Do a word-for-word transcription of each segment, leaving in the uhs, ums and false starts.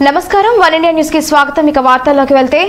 నమస్కారం one India news కి స్వాగతం. ఇక వార్తల్లోకి వెళ్తే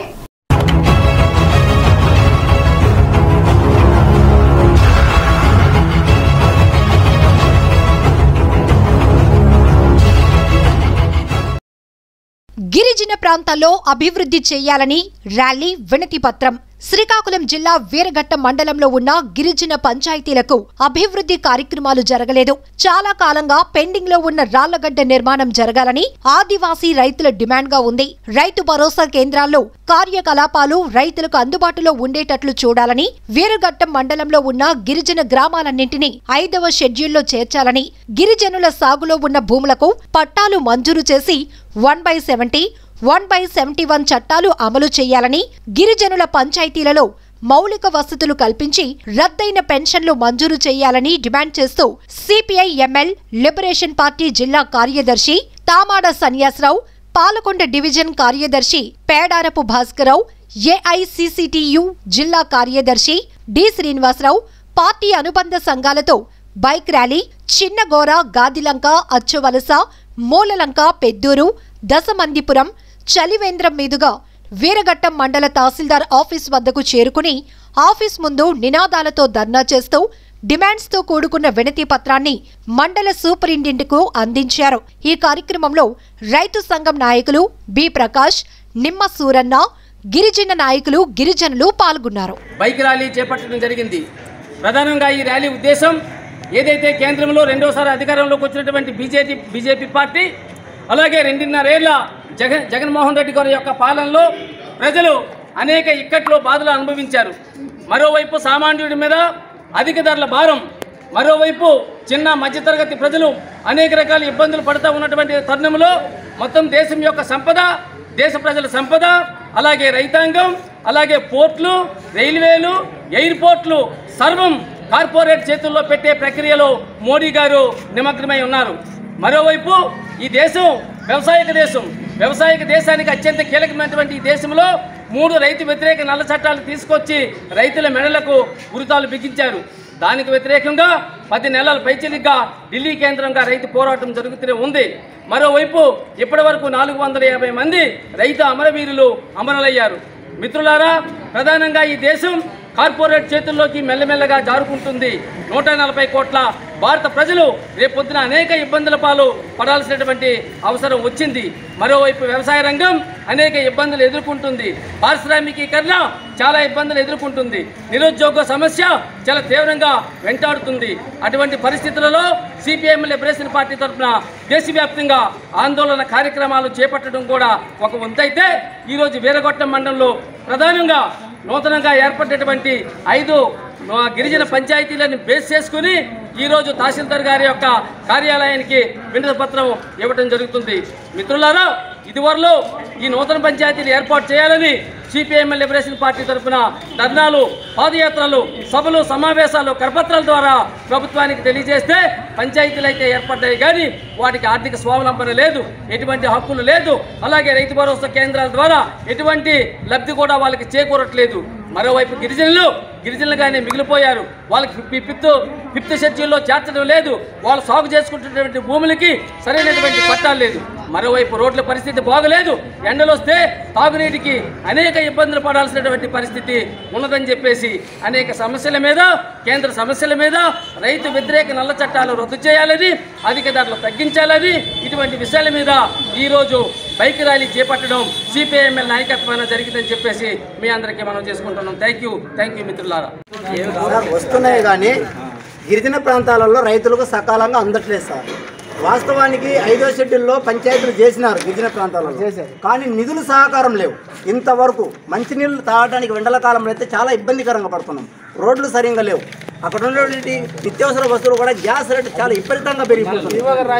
గిరిజన ప్రాంతాల్లో అభివృద్ధి చేయాలని ర్యాలీ వినతి పత్రం. శ్రీకాకుళం జిల్లా వీరఘట్ట మండలంలో ఉన్న గిరిజన పంచాయతీలకు అభివృద్ధి కార్యక్రమాలు జరగలేదు. చాలా కాలంగా పెండింగ్ లో ఉన్న రాళ్లగడ్డ నిర్మాణం జరగాలని ఆదివాసీ రైతుల డిమాండ్ గా ఉంది. రైతు భరోసా కేంద్రాల్లో కార్యకలాపాలు రైతులకు అందుబాటులో ఉండేటట్లు చూడాలని, వీరఘట్టం మండలంలో ఉన్న గిరిజన గ్రామాలన్నింటినీ ఐదవ షెడ్యూల్లో చేర్చాలని, గిరిజనుల సాగులో ఉన్న భూములకు పట్టాలు మంజూరు చేసి one by seventy one by seventy one చట్టాలు అమలు చేయాలని, గిరిజనుల పంచాయతీలలో మౌలిక వసతులు కల్పించి రద్దయిన పెన్షన్లు మంజూరు చేయాలని డిమాండ్ చేస్తూ సిపిఐ ఎంఎల్ లిబరేషన్ పార్టీ జిల్లా కార్యదర్శి తామాడ సన్యాసరావు, పాలకొండ డివిజన్ కార్యదర్శి పేడారపు భాస్కరరావు, ఏఐసిసిటియు జిల్లా కార్యదర్శి డి శ్రీనివాసరావు, పార్టీ అనుబంధ సంఘాలతో బైక్ ర్యాలీ చిన్నగోర, గాదిలంక, అచ్చువలస, మూలలంక, పెద్దూరు, దశమందిపురం, చలివేంద్రం మీదుగా వీరఘట్టం మండల తహసీల్దార్ ఆఫీస్ వద్దకు చేరుకుని ఆఫీస్ ముందు నినాదాలతో ధర్నా చేస్తూ డిమాండ్స్ తో కూడుకున్న వినతి పత్రాన్ని మండల సూపరింటెండెంట్ కు అందించారు. ఈ కార్యక్రమంలో రైతు సంఘం నాయకులు బి ప్రకాష్, నిమ్మ సూరన్న, గిరిజన నాయకులు, గిరిజనులు పాల్గొన్నారు. బైక్ ర్యాలీ చేపట్టడం జరిగింది. ప్రధానంగా ఈ ర్యాలీ ఉద్దేశం ఏదైతే కేంద్రంలో రెండోసారి అధికారంలోకి వచ్చినటువంటి బీజేపీ బీజేపీ పార్టీ, అలాగే రెండున్నరేళ్ల జగన్ జగన్మోహన్ రెడ్డి గారి యొక్క పాలనలో ప్రజలు అనేక ఇక్కట్లు బాధలు అనుభవించారు. మరోవైపు సామాన్యుడి మీద అధిక ధరల భారం, మరోవైపు చిన్న మధ్యతరగతి ప్రజలు అనేక రకాల ఇబ్బందులు పడుతూ ఉన్నటువంటి తరుణంలో మొత్తం దేశం యొక్క సంపద, దేశ ప్రజల సంపద, అలాగే రైతాంగం, అలాగే పోర్ట్లు, రైల్వేలు, ఎయిర్పోర్ట్లు సర్వం కార్పొరేట్ చేతుల్లో పెట్టే ప్రక్రియలో మోడీ గారు నిమగ్నమై ఉన్నారు. మరోవైపు ఈ దేశం వ్యవసాయక దేశం, వ్యవసాయక దేశానికి అత్యంత కీలకమైనటువంటి ఈ దేశంలో మూడు రైతు వ్యతిరేక నల్ల చట్టాలు తీసుకొచ్చి రైతుల మెడలకు ఉరితాలు బిగించారు. దానికి వ్యతిరేకంగా పది నెలల పైచిలిగ్గా ఢిల్లీ కేంద్రంగా రైతు పోరాటం జరుగుతూనే ఉంది. మరోవైపు ఇప్పటి వరకు నాలుగు వందల యాభై మంది రైతు అమరవీరులు అమరులయ్యారు. మిత్రులారా, ప్రధానంగా ఈ దేశం కార్పొరేట్ చేతుల్లోకి మెల్లమెల్లగా జారుకుంటుంది. నూట నలభై కోట్ల భారత ప్రజలు రేపొద్దున అనేక ఇబ్బందుల పాలు పడాల్సినటువంటి అవసరం వచ్చింది. మరోవైపు వ్యవసాయ రంగం అనేక ఇబ్బందులు ఎదుర్కొంటుంది. పారిశ్రామికీకరణ చాలా ఇబ్బందులు ఎదుర్కొంటుంది. నిరుద్యోగ సమస్య చాలా తీవ్రంగా వెంటాడుతుంది. అటువంటి పరిస్థితులలో సిపిఎం లిబరేషన్ పార్టీ తరఫున దేశవ్యాప్తంగా ఆందోళన కార్యక్రమాలు చేపట్టడం కూడా ఒక వంతైతే, ఈరోజు వీరఘట్టం మండలంలో ప్రధానంగా నూతనంగా ఏర్పడినటువంటి ఐదు గిరిజన పంచాయతీలను బేస్ చేసుకుని ఈరోజు తహసీల్దార్ గారి యొక్క కార్యాలయానికి వినతి పత్రం ఇవ్వడం జరుగుతుంది. మిత్రులారా, ఇదివరలో ఈ నూతన పంచాయతీలు ఏర్పాటు చేయాలని సిపిఐఎం లిబరేషన్ పార్టీ తరఫున ధర్నాలు, పాదయాత్రలు, సభలు, సమావేశాలు, కరపత్రాల ద్వారా ప్రభుత్వానికి తెలియజేస్తే పంచాయతీలు అయితే ఏర్పడ్డాయి, కానీ వాటికి ఆర్థిక స్వావలంబన లేదు, ఎటువంటి హక్కులు లేదు, అలాగే రైతు భరోసా కేంద్రాల ద్వారా ఎటువంటి లబ్ధి కూడా వాళ్ళకి చేకూరట్లేదు. మరోవైపు గిరిజనులు గిరిజనులుగానే మిగిలిపోయారు. వాళ్ళకి ఫిఫ్త్ ఫిఫ్త్ షెడ్యూల్లో చేర్చడం లేదు. వాళ్ళు సాగు చేసుకుంటున్నటువంటి భూములకి సరైనటువంటి పట్టాలు లేదు. మరోవైపు రోడ్ల పరిస్థితి బాగలేదు. ఎండలు వస్తే తాగునీటికి అనేక ఇబ్బందులు పడాల్సినటువంటి పరిస్థితి ఉన్నదని చెప్పేసి అనేక సమస్యల మీద, కేంద్ర సమస్యల మీద రైతు వ్యతిరేక నల్ల చట్టాలు రద్దు చేయాలని, అధిక ధరలు తగ్గించాలని, ఇటువంటి విషయాల మీద ఈరోజు బైక్ ర్యాలీ చేపట్టడం సిపిఐఎంఎల్ నాయకత్వాన జరిగిందని చెప్పేసి మీ అందరికీ మనం చేసుకుంటున్నాం. థ్యాంక్ యూ థ్యాంక్ యూ మిత్రులారా. వస్తున్నాయి కానీ గిరిజన ప్రాంతాలలో రైతులకు సకాలంగా అందట్లేదు సార్. వాస్తవానికి ఐదో షెడ్యూల్లో పంచాయతీలు చేసినారు గిరిజన ప్రాంతాలలో, కానీ నిధులు సహకారం లేవు. ఇంతవరకు మంచినీళ్ళు తాగడానికి వెండల కాలంలో అయితే చాలా ఇబ్బందికరంగా పడుతున్నాం. రోడ్లు సరిగ్గా లేవు. అక్కడ ఉన్నటువంటి నిత్యావసర వస్తువులు కూడా గ్యాస్ రేటు చాలా విపరీతంగా పెరిగిపోతుంది.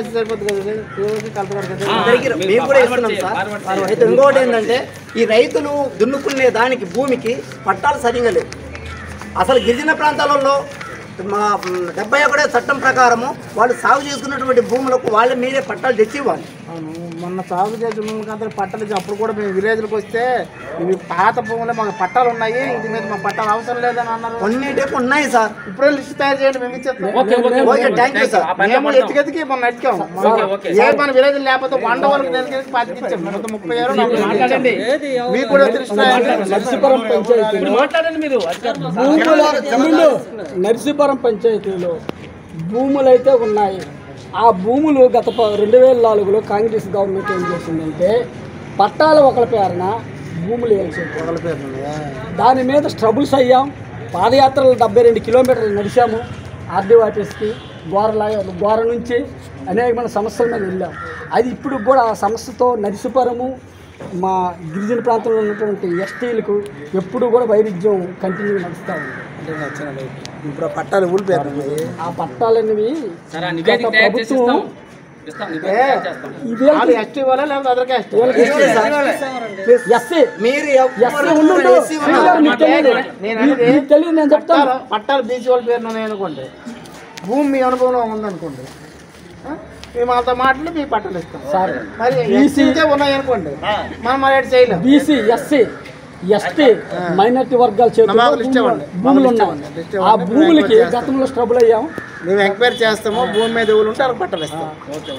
మేము కూడా ఇస్తున్నాం సార్. అయితే ఇంకొకటి ఏంటంటే, ఈ రైతులు దున్నుకునే దానికి భూమికి పట్టాలు సరిగ్గా లేవు. అసలు గిరిజన ప్రాంతాలలో మా డెబ్బై ఒకటో చట్టం ప్రకారము వాళ్ళు సాగు చేసుకున్నటువంటి భూములకు వాళ్ళ మీదే పట్టాలు తెచ్చి ఇవ్వాలి. అవును, మొన్న సాగు చేసిన అందరూ పట్టాలు ఇచ్చి అప్పుడు కూడా మేము విలేజ్లకు వస్తే ఇవి పాత భూములే మాకు పట్టాలు ఉన్నాయి, ఇది మీద మా పట్టాలు అవసరం లేదని అన్నారు. కొన్నిటికి ఉన్నాయి సార్. ఇప్పుడే లిస్ట్ తయారు చేయండి, మేము ఇచ్చేస్తాం. Okay, okay, okay, thank you sir. మేము ఎత్తుకెతికి మొన్న ఎత్తుకాము. Okay, okay. ఏ మన విలేజ్ లేకపోతే వంద వరకు ఎత్తుకెతికి పాతికిచ్చాము. మొత్తం ముప్పై ఏళ్ళు నలభై మాట్లాడండి. మీకు కూడా తెలుసు. నర్సీపురం పంచాయతీ ఇప్పుడు మాట్లాడండి మీరు. భూముల నర్సీపురం పంచాయతీలో భూములు అయితే ఉన్నాయి. ఆ భూములు గత ప- రెండు వేల నాలుగులో కాంగ్రెస్ గవర్నమెంట్ ఏం చేసిందంటే పట్టాల ఒకళ్ళ పేరున భూములు వేయాల్సి దాని మీద స్ట్రబుల్స్ అయ్యాం. పాదయాత్రలు డెబ్బై రెండు కిలోమీటర్లు నడిచాము. ఆర్డీఓ ఆఫీస్కి గోరలా గోర నుంచి అనేకమైన సమస్యల మీద వెళ్ళాం. అది ఇప్పుడు కూడా ఆ సమస్యతో నర్సీపురము మా గిరిజన ప్రాంతంలో ఉన్నటువంటి ఎస్టీలకు ఎప్పుడు కూడా వైరుధ్యం కంటిన్యూ నడుస్తూ ఉంది. ఇప్పుడు ఆ పట్టాలు ఊడిపోయారు. ఆ పట్టాలనేవి సరే, ఆ నివేదిక గత తయారు చేసి ప్రభుత్వం ఇస్తాం. ఇస్తాం, నివేదిక తయారు చేస్తాం. ఇవేళ వాళ్ళు ఎస్టీ వాళ్ళ లేకపోతే అదర్ క్యాస్ట్? ఎస్సీ మీరు ఎస్సీ ఉండు ఎస్సీ ఉన్నారు. మీకు తెలియదు నేను అనేది మీకు తెలియదు నేను చెప్తాను. పట్టాలు పట్టాలు బీసీ వాళ్ళ పేరు ఉన్నాయి అనుకోండి, భూమి మీ అనుభవంలో ఉందనుకోండి, ఆ? మేము అంత మాటలు మీ పట్టాలు ఇస్తాం. సరే మరి బీసీ ఎస్సీ ఉన్నాయి అనుకోండి, మనం మరి అటు చేయలేం. బీసీ ఎస్సీ ఎస్టీ మైనార్టీ వర్గాల చేతుల్లో మాకు లిస్ట్ భూములు ఇవ్వండి. భూములు మాకు లిస్ట్ ఉన్నాయి. ఇవ్వండి. లిస్ట్ ఆ ఇవ్వండి. భూములకి మేము ఎంక్వైరీ గతంలో స్ట్రబుల్ అయ్యాం. మేము ఎంక్వైరీ చేస్తాము, భూమి మీద ఎవరు ఉంటే వాళ్ళకి పట్టాలు ఇస్తాం.